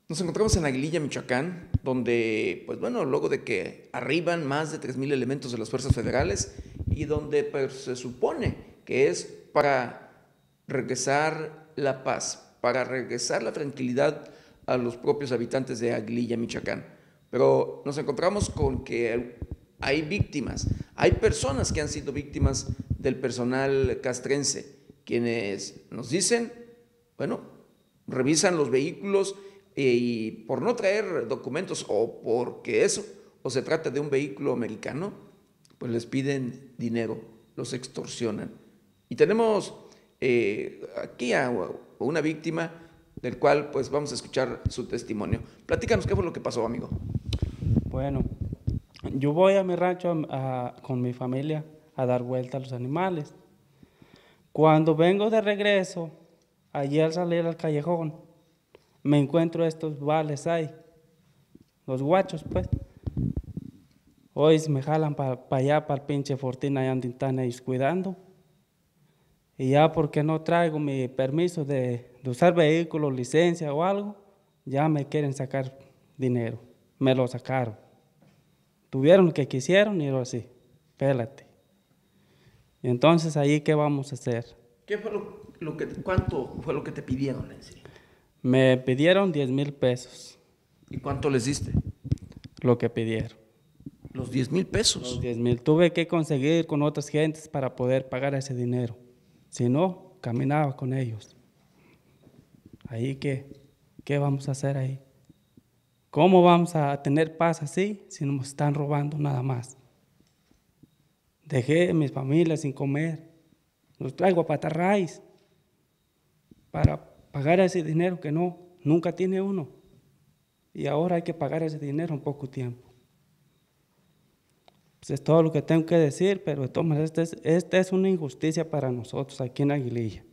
Nos encontramos en Aguililla, Michoacán, donde, pues bueno, luego de que arriban más de 3,000 elementos de las fuerzas federales y donde pues, se supone que es para regresar la paz, para regresar la tranquilidad a los propios habitantes de Aguililla, Michoacán. Pero nos encontramos con que hay víctimas, hay personas que han sido víctimas del personal castrense, quienes nos dicen, bueno, revisan los vehículos y por no traer documentos o porque eso, o se trata de un vehículo americano, pues les piden dinero, los extorsionan. Y tenemos aquí a una víctima del cual pues vamos a escuchar su testimonio. Platícanos qué fue lo que pasó, amigo. Bueno, yo voy a mi rancho con mi familia a dar vuelta a los animales. Cuando vengo de regreso, allí al salir al callejón, me encuentro estos vales ahí, los guachos pues. Hoy me jalan para allá, para el pinche Fortín, allá donde están ellos cuidando. Y ya porque no traigo mi permiso de usar vehículo, licencia o algo, ya me quieren sacar dinero. Me lo sacaron. Tuvieron lo que quisieron y yo así, pélate. Y entonces ahí, ¿qué vamos a hacer? ¿Qué fue cuánto fue lo que te pidieron en sí? Me pidieron 10,000 pesos, ¿Y cuánto les diste? lo que pidieron. Los 10,000 Los pesos. 10,000. Tuve que conseguir con otras gentes para poder pagar ese dinero. Si no, caminaba con ellos. Ahí, ¿qué vamos a hacer ahí? ¿Cómo vamos a tener paz así si nos están robando nada más? Dejé a mis familias sin comer. Los traigo a patarraíz para pagar ese dinero que nunca tiene uno. Y ahora hay que pagar ese dinero en poco tiempo. Pues es todo lo que tengo que decir, pero de todas maneras, esta es una injusticia para nosotros aquí en Aguililla.